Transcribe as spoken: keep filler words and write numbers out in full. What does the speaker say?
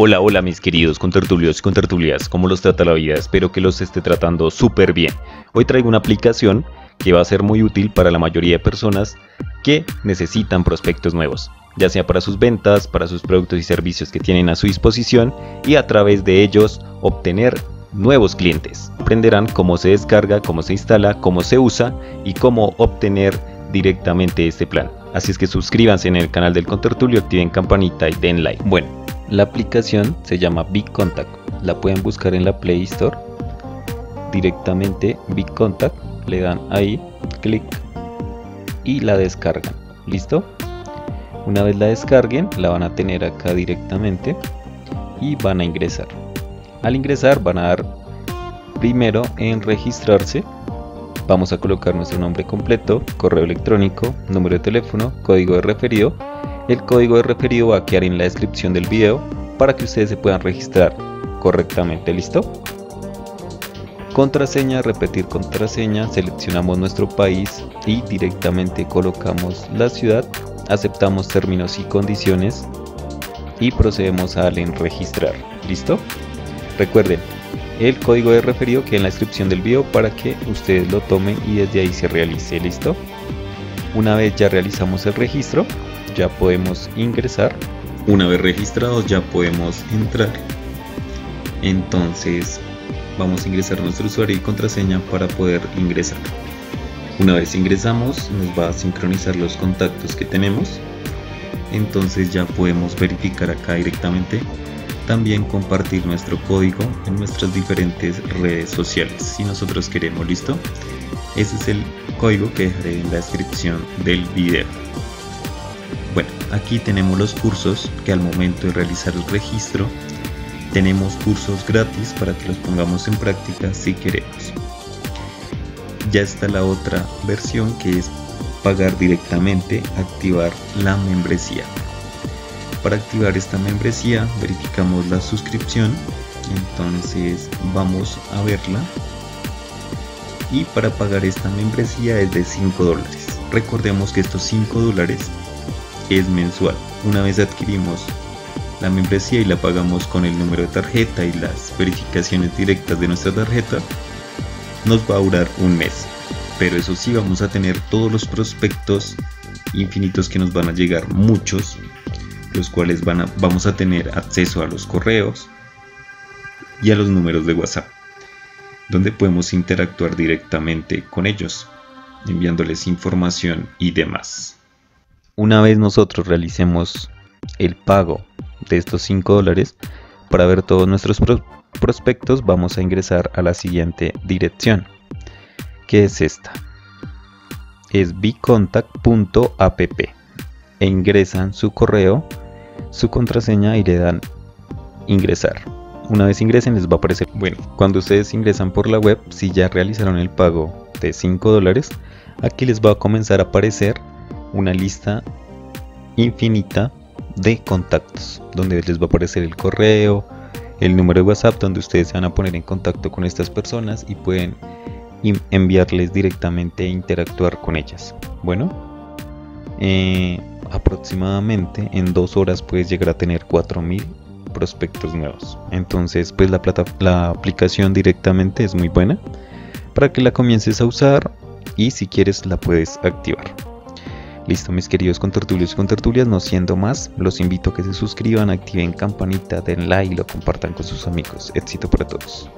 Hola, hola mis queridos contertulios y contertulias, ¿cómo los trata la vida? Espero que los esté tratando súper bien. Hoy traigo una aplicación que va a ser muy útil para la mayoría de personas que necesitan prospectos nuevos, ya sea para sus ventas, para sus productos y servicios que tienen a su disposición y a través de ellos obtener nuevos clientes. Aprenderán cómo se descarga, cómo se instala, cómo se usa y cómo obtener directamente este plan. Así es que suscríbanse en el canal del Contertulio, activen campanita y den like. Bueno, la aplicación se llama BigContact, la pueden buscar en la Play Store, directamente BigContact, le dan ahí, clic y la descargan, ¿listo? Una vez la descarguen, la van a tener acá directamente y van a ingresar. Al ingresar van a dar primero en registrarse, vamos a colocar nuestro nombre completo, correo electrónico, número de teléfono, código de referido. El código de referido va a quedar en la descripción del video para que ustedes se puedan registrar correctamente, ¿listo? Contraseña, repetir contraseña, seleccionamos nuestro país y directamente colocamos la ciudad, aceptamos términos y condiciones y procedemos a darle en registrar, ¿listo? Recuerden, el código de referido queda en la descripción del video para que ustedes lo tomen y desde ahí se realice, ¿listo? Una vez ya realizamos el registro, ya podemos ingresar. Una vez registrados ya podemos entrar. Entonces vamos a ingresar nuestro usuario y contraseña para poder ingresar. Una vez ingresamos nos va a sincronizar los contactos que tenemos. Entonces ya podemos verificar acá directamente. También compartir nuestro código en nuestras diferentes redes sociales si nosotros queremos, ¿listo? Ese es el código que dejaré en la descripción del video. Bueno, aquí tenemos los cursos que al momento de realizar el registro tenemos cursos gratis para que los pongamos en práctica si queremos. Ya está la otra versión que es pagar directamente, activar la membresía. Para activar esta membresía verificamos la suscripción, entonces vamos a verla. Y para pagar esta membresía es de cinco dólares. Recordemos que estos cinco dólares es mensual. Una vez adquirimos la membresía y la pagamos con el número de tarjeta y las verificaciones directas de nuestra tarjeta, nos va a durar un mes. Pero eso sí, vamos a tener todos los prospectos infinitos que nos van a llegar, muchos, los cuales van a, vamos a tener acceso a los correos y a los números de WhatsApp, donde podemos interactuar directamente con ellos, enviándoles información y demás. Una vez nosotros realicemos el pago de estos cinco dólares, para ver todos nuestros pro prospectos vamos a ingresar a la siguiente dirección, que es esta, es bigcontact punto app, e ingresan su correo, su contraseña y le dan ingresar. Una vez ingresen les va a aparecer, bueno, cuando ustedes ingresan por la web, si ya realizaron el pago de cinco dólares, aquí les va a comenzar a aparecer una lista infinita de contactos, donde les va a aparecer el correo, el número de WhatsApp, donde ustedes se van a poner en contacto con estas personas y pueden enviarles directamente e interactuar con ellas. Bueno, eh, aproximadamente en dos horas puedes llegar a tener cuatro mil prospectos nuevos. Entonces pues la, plata, la aplicación directamente es muy buena para que la comiences a usar y si quieres la puedes activar. Listo, mis queridos contertulios y contertulias, no siendo más, los invito a que se suscriban, activen campanita, den like y lo compartan con sus amigos. Éxito para todos.